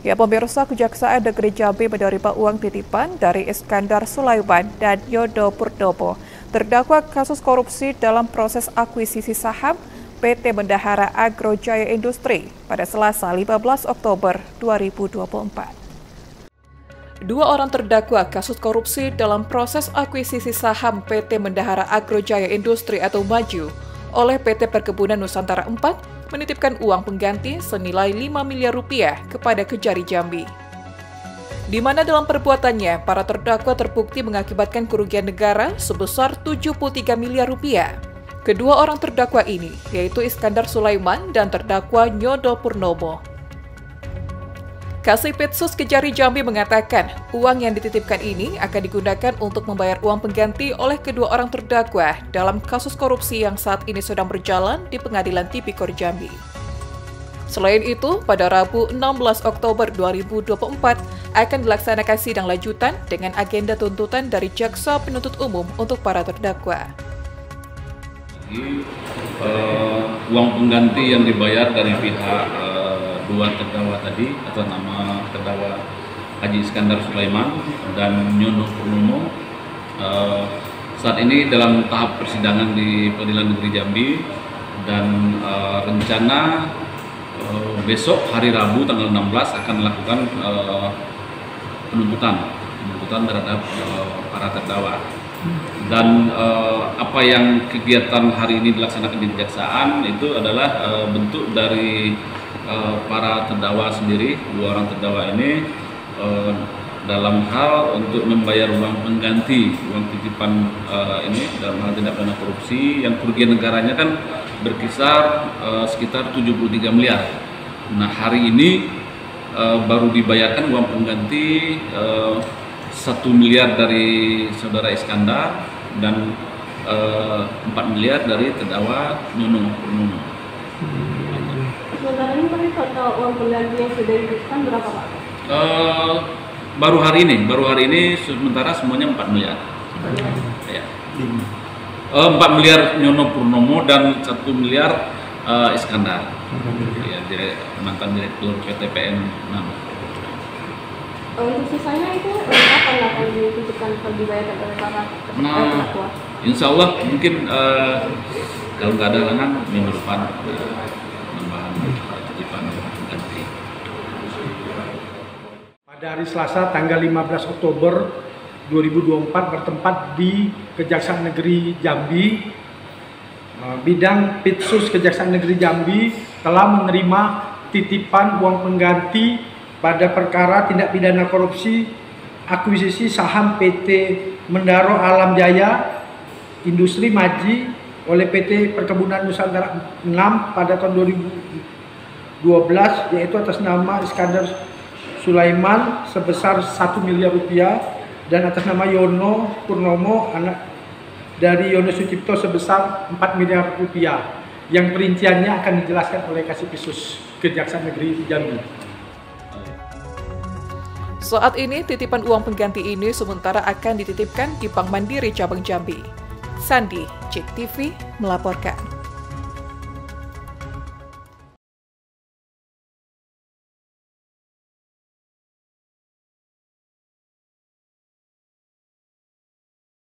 Ya, pemirsa, Kejaksaan Negeri Jambi menerima uang titipan dari Iskandar Sulaiman dan Yono Purnomo, terdakwa kasus korupsi dalam proses akuisisi saham PT Bendahara Agro Jaya Industri pada Selasa 15 Oktober 2024. Dua orang terdakwa kasus korupsi dalam proses akuisisi saham PT Bendahara Agro Jaya Industri atau MAJU oleh PT Perkebunan Nusantara 4 menitipkan uang pengganti senilai 5 miliar rupiah kepada Kejari Jambi. Di mana dalam perbuatannya, para terdakwa terbukti mengakibatkan kerugian negara sebesar 73 miliar rupiah. Kedua orang terdakwa ini, yaitu Iskandar Sulaiman dan terdakwa Yono Purnomo. Kasipitsus Kejari Jambi mengatakan, uang yang dititipkan ini akan digunakan untuk membayar uang pengganti oleh kedua orang terdakwa dalam kasus korupsi yang saat ini sedang berjalan di Pengadilan Tipikor Jambi. Selain itu, pada Rabu 16 Oktober 2024 akan dilaksanakan sidang lanjutan dengan agenda tuntutan dari Jaksa Penuntut Umum untuk para terdakwa. Uang pengganti yang dibayar dari pihak dua terdakwa tadi atas nama terdakwa Haji Iskandar Sulaiman dan Yono Purnomo saat ini dalam tahap persidangan di Pengadilan Negeri Jambi, dan rencana besok hari Rabu tanggal 16 akan melakukan penuntutan terhadap para terdakwa. Dan apa yang kegiatan hari ini dilaksanakan di Kejaksaan itu adalah bentuk dari para terdakwa sendiri, dua orang terdakwa ini dalam hal untuk membayar uang pengganti, uang titipan ini dalam hal tindak pidana korupsi yang kerugian negaranya kan berkisar sekitar 73 miliar. Nah, hari ini baru dibayarkan uang pengganti 1 miliar dari saudara Iskandar dan 4 miliar dari terdakwa Yono Purnomo. Sementara ini tapi total uang pengganti yang sudah diberikan berapa, Pak? Baru hari ini sementara semuanya 4 miliar. Ya. 4 miliar Yono Purnomo dan 1 miliar Iskandar. Ya, mantan direktur PT PN 6. Untuk sisanya itu kapan akan ditutupkan atau dibayarkan oleh para terdakwa? Insya Allah mungkin kalau nggak ada halangan minggu depan tambahan titipan pengganti. Pada hari Selasa tanggal 15 Oktober 2024 bertempat di Kejaksaan Negeri Jambi, bidang Pitsus Kejaksaan Negeri Jambi telah menerima titipan uang pengganti pada perkara tindak pidana korupsi akuisisi saham PT Bendahara Agro Jaya Industri MAJI oleh PT Perkebunan Nusantara 6 pada tahun 2012, yaitu atas nama Iskandar Sulaiman sebesar 1 miliar rupiah dan atas nama Yono Purnomo anak dari Yono Sucipto sebesar 4 miliar rupiah, yang perinciannya akan dijelaskan oleh Kasipitsus Kejaksaan Negeri Jambi. Saat ini, titipan uang pengganti ini sementara akan dititipkan di Bank Mandiri Cabang Jambi. Sandi, JEK TV, melaporkan.